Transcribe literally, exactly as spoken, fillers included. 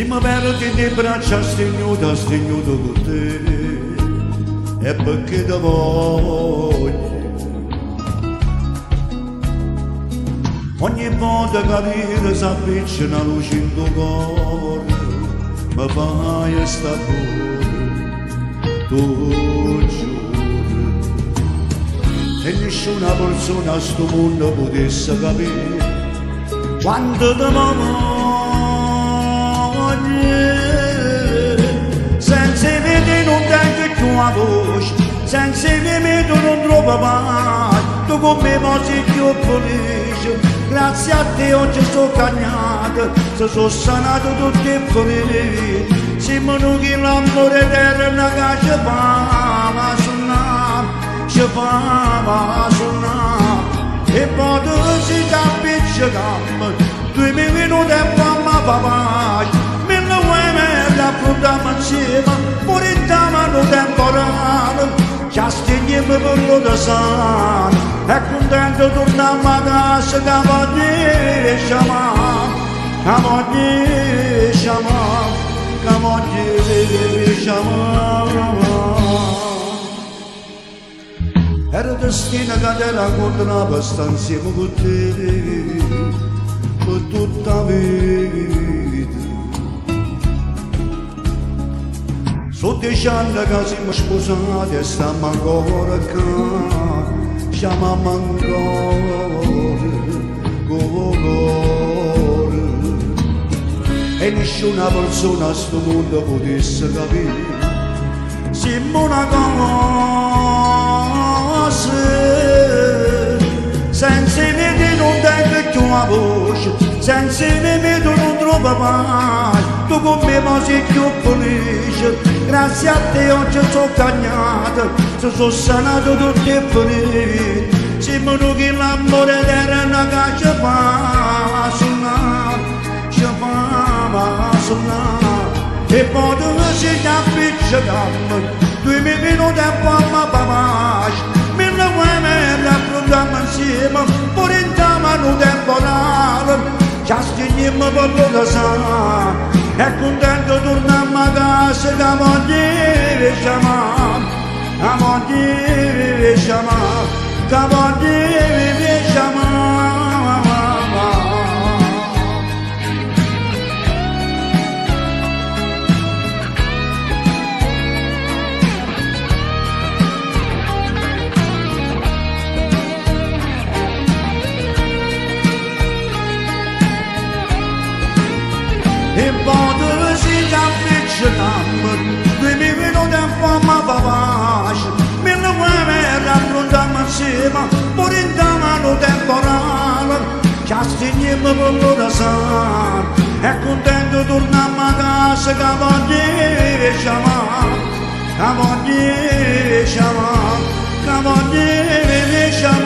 Se mi perdi le braccia stegnuta, stegnuto con te, è perché ti voglio. Ogni volta che vedo s'avvicina una luce in tuo cuore, mi fai sta pure, tu giuro. E nessuna persona a sto mondo potesse capire quanto ti voglio. Senza vedere non tengo più la voce, senza vedere non trovo pace, tu con me sei più felice. Grazie a te oggi sto cagnato, se sono sanato tutte le ferite. Siamo noi l'amore eterno che ci fa suonare, ci fa suonare. E poi tu si t'appiccica, tu mi venuti e mamma papà, me lo vuoi mettere affrontiamo insieme, pure in tamano temporale. Ci asteniamo per lo da sano, e contento torniamo a casa che voglio chiamare, che voglio chiamare, che voglio chiamare. Era destino che ti raccontava sta insieme con te per tutta la vita. Sono dieci anni che siamo sposati e stiamo ancora qua, chiamiamo ancora con cuore. E nessuna persona a sto mondo potesse capire, siamo una cosa, senza vedere non tengo più la voce, senza vedere non trovo pace, tu con me sei più felice. Grazie a te oggi sono cagnato, se sono sanato tutte le ferite. Siamo noi l'amore eterno che ci fa suonare, ci fa suonare. E poi tu sei t'appiccicato, tu mi venuti e mamma papà, me lo vuoi mettere affrontiamo insieme, pure in tamano temporale. Ci asteniamo per lo da sano, e contento torniamo a casa che voglio chiamare, che voglio chiamare, che voglio chiamare. E poi tu si t'appiccica, tu mi venuti e mamma papà, me lo vuoi mettere affrontiamo insieme, pure in tamano temporale. Ci asteniamo per lo da sano, e contento torniamo a casa che voglio chiamare, che voglio chiamare, che voglio chiamare.